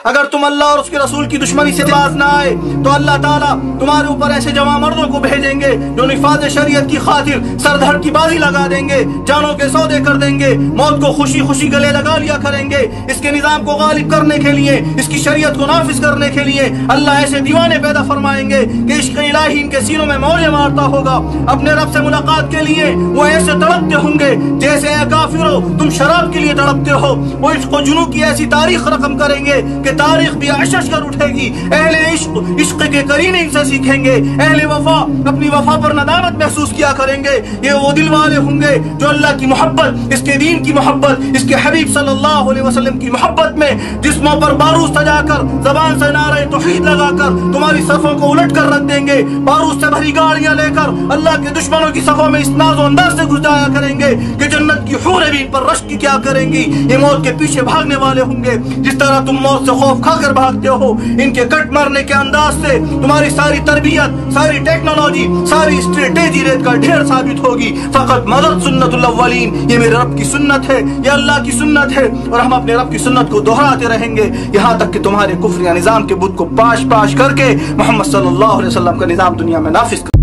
اگر تم اللہ اور اس کے رسول کی دشمنی سے باز نہ آئے تو اللہ تعالیٰ تمہارے اوپر ایسے جوان مردوں کو بھیجیں گے جو نفاذ شریعت کی خاطر سر دھڑ کی بازی لگا دیں گے، جانوں کے سودے کر دیں گے، موت کو خوشی خوشی گلے لگا لیا کریں گے۔ اس کے نظام کو غالب کرنے کے لیے، اس کی شریعت کو نافذ کرنے کے لیے اللہ ایسے دیوانے پیدا فرمائیں گے کہ عشق الہی ان کے سینوں میں موجیں مارتا ہوگا۔ اپنے رب سے ملاقات کے لیے وہ ایسے تڑپتے ہوں گے جیسے اے کافرو تم شراب کے لیے تڑپتے ہو۔ وہ عشق و جنوں کی ایسی تاریخ رقم کریں گے کہ تاریخ بھی عشش کر اٹھے گی۔ اہل عشق عشق کے قرینے ان سے سیکھیں گے، اہل وفا اپنی وفا پر ندامت محسوس کیا کریں گے۔ یہ وہ دل والے ہوں گے جو اللہ کی محبت، اس کے دین کی محبت، اس کے حبیب صلی اللہ علیہ وسلم کی محبت میں جسموں پر بارود سجا کر، زبان سے نعرہ توحید لگا کر تمہاری صفوں کو الٹ کر رکھ دیں گے، بارود سے بھری گاڑیاں لے کر اللہ کے دشمنوں کی صفوں میں اس ناز و انداز سے گھس جایا کریں گے کہ جنت کی حوریں بھی ان پر رشک کیا کریں گی۔ یہ موت کے پیچھے بھاگنے والے ہوں گے جس طرح تم موت سے خوف کھا کر بھاگتے ہو۔ ان کے کٹ مارنے کے انداز سے تمہاری ساری تربیت، ساری ٹیکنالوجی، ساری اسٹریٹجی ریت کا ڈھیر ثابت ہوگی۔ فقط مدد سنت الاولین، یہ میرے رب کی سنت ہے، یہ اللہ کی سنت ہے، اور ہم اپنے رب کی سنت کو دہراتے رہیں گے یہاں تک کہ تمہارے کفر یا نظام کے بت کو پاش پاش کر کے محمد صلی اللہ علیہ وسلم کا نظام دنیا میں نافذ کر